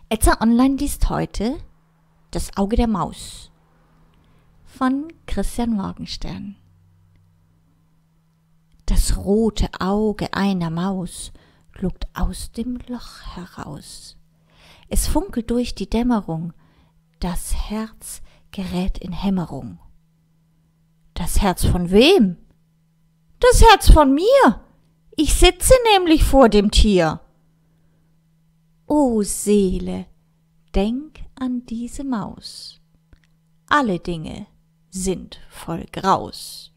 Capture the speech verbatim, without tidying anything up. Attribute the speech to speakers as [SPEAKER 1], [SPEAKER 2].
[SPEAKER 1] Etza Online liest heute Das Auge der Maus von Christian Morgenstern. Das rote Auge einer Maus lugt aus dem Loch heraus. Es funkelt durch die Dämmerung, das Herz gerät in Hämmerung. Das Herz von wem? Das Herz von mir. Ich sitze nämlich vor dem Tier. O Seele, denk an diese Maus. Alle Dinge sind voll Graus.